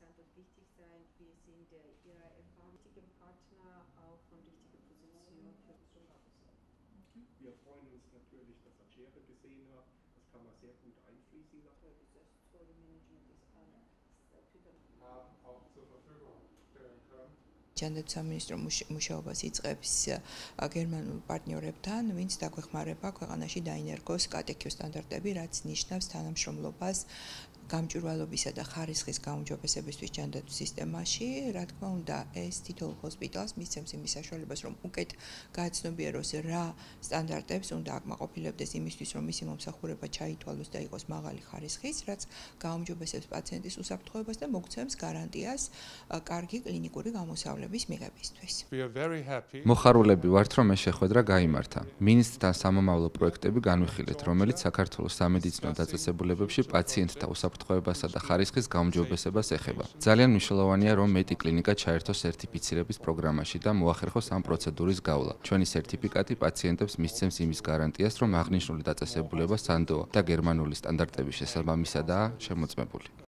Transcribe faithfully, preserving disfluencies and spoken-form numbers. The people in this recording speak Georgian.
dort wichtig sein. Wir sind äh, Ihre erfahrenen Partner auch von richtiger Position für Zuhause. Wir freuen uns natürlich, dass er Schere gesehen hat. Das kann man sehr gut einfließen lassen. Auch zur Verfügung stellen können. ჯანდაცვის სამინისტრო მუშაობას იწყებს გერმანულ პარტნიორებთან, ვინც დაგვეხმარება ქვეყანაში დაინერგოს კატექიო სტანდარტები, რაც ნიშნავს თანამშრომლობას გამჭვირვალობისა და ხარისხის გაუმჯობესებისთვის ჯანდაცვის სისტემაში. რა თქმა უნდა, ეს თითოეულ ჰოსპიტალს მისცემს იმის საშუალებას, რომ უკეთ გააცნობიეროს რა სტანდარტებს უნდა აკმაყოფილებდეს იმისთვის, რომ მისი მომსახურება ჩაითვალოს და იყოს მაღალი ხარისხის, რაც გაუმჯობესებს პაციენტის უსაფრთხოებას და მოგცემს გარანტიას კარგი კლინიკური გამოსავლების მიღებისთვის. მოხარულები ვართ, რომ ეს შეხვედრა გაიმართა. მინისტრთან სამომავლო პროექტები განვიხილეთ, რომელიც საქართველოს სამედიცინო დაწესებულებებში პაციენტთა უსაფრთხოებასა და ხარისხის გაუმჯობესებას ეხება. ძალიან მნიშვნელოვანია, რომ მეტი კლინიკა ჩაერთოს სერტიფიცირების პროგრამაში და მოახერხოს ამ პროცედურის გავლა. ჩვენი სერტიფიკატი პაციენტებს მისცემს იმის გარანტიას, რომ აღნიშნული დაწესებულება სანდოა და გერმანული სტანდარტების შესაბამისადაა შემოწმებული.